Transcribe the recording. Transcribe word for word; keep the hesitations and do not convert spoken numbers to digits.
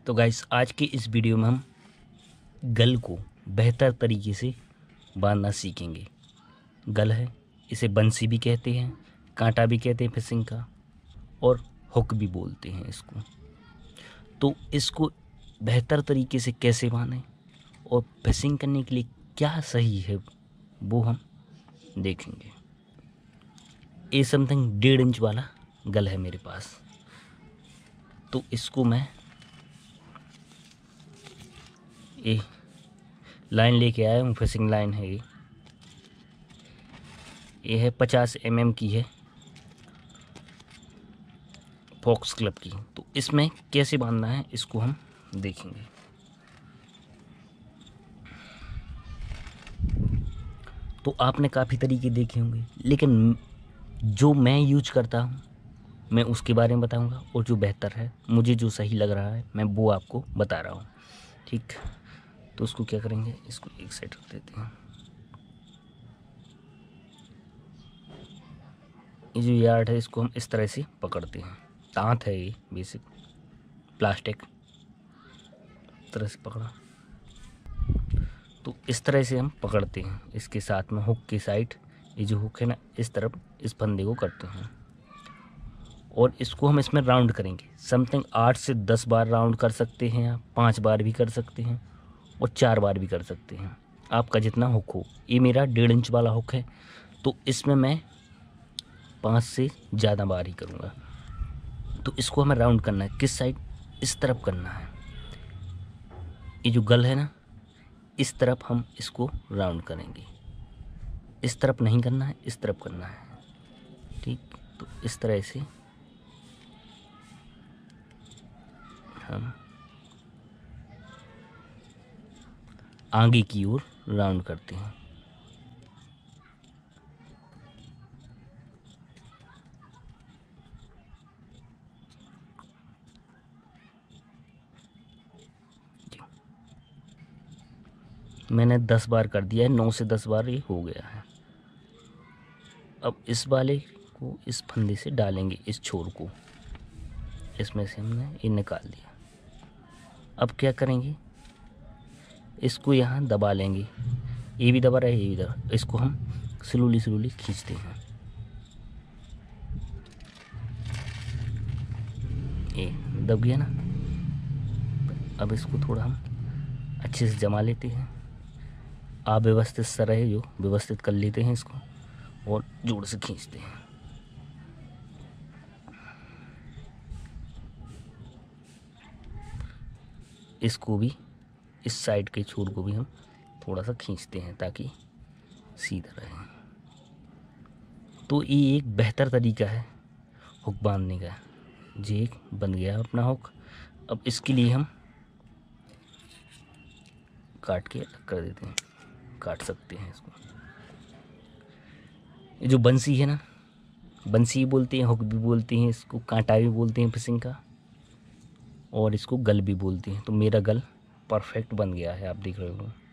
तो गाइस आज के इस वीडियो में हम गल को बेहतर तरीके से बांधना सीखेंगे। गल है, इसे बंसी भी कहते हैं, कांटा भी कहते हैं फिशिंग का, और हुक भी बोलते हैं इसको। तो इसको बेहतर तरीके से कैसे बांधें और फिशिंग करने के लिए क्या सही है वो हम देखेंगे। ये समथिंग डेढ़ इंच वाला गल है मेरे पास। तो इसको मैं ये लाइन लेके आया हूँ, फिशिंग लाइन है ये ये है पचास एम एम की है, फॉक्स क्लब की। तो इसमें कैसे बांधना है इसको हम देखेंगे। तो आपने काफ़ी तरीके देखे होंगे, लेकिन जो मैं यूज करता हूँ मैं उसके बारे में बताऊँगा, और जो बेहतर है, मुझे जो सही लग रहा है, मैं वो आपको बता रहा हूँ। ठीक, तो उसको क्या करेंगे, इसको एक साइड रख देते हैं। ये जो यार्ड है इसको हम इस तरह से पकड़ते हैं। तांत है ये, बेसिक प्लास्टिक तरह से पकड़ा। तो इस तरह से हम पकड़ते हैं। इसके साथ में हुक की साइड, ये जो हुक है ना, इस तरफ इस फंदे को करते हैं, और इसको हम इसमें राउंड करेंगे। समथिंग आठ से दस बार राउंड कर सकते हैं आप, पाँच बार भी कर सकते हैं और चार बार भी कर सकते हैं, आपका जितना हुक हो। ये मेरा डेढ़ इंच वाला हुक है, तो इसमें मैं पाँच से ज़्यादा बार ही करूँगा। तो इसको हमें राउंड करना है। किस साइड? इस तरफ करना है। ये जो गल है ना, इस तरफ हम इसको राउंड करेंगे। इस तरफ नहीं करना है, इस तरफ करना है। ठीक, तो इस तरह से हम आगे की ओर राउंड करते हैं। मैंने दस बार कर दिया है, नौ से दस बार ये हो गया है। अब इस वाले को इस फंदे से डालेंगे, इस छोर को इसमें से हमने ये निकाल दिया। अब क्या करेंगे, इसको यहाँ दबा लेंगे। ये भी दबा रहा है, ये भी दबा। इसको हम स्लोली स्लोली खींचते हैं। ये दब गया ना। अब इसको थोड़ा हम अच्छे से जमा लेते हैं। अव्यवस्थित सा रहे जो, व्यवस्थित कर लेते हैं इसको और जोर से खींचते हैं। इसको भी, इस साइड के छोर को भी हम थोड़ा सा खींचते हैं ताकि सीधा रहे। तो ये एक बेहतर तरीका है हुक बांधने का। जी, एक बन गया अपना हुक। अब इसके लिए हम काट के अलग कर देते हैं, काट सकते हैं इसको। ये जो बंसी है ना, बंसी बोलते हैं, हुक भी बोलते हैं इसको, कांटा भी बोलते हैं फिशिंग का, और इसको गल भी बोलते हैं। तो मेरा गल परफेक्ट बन गया है, आप देख रहे हो।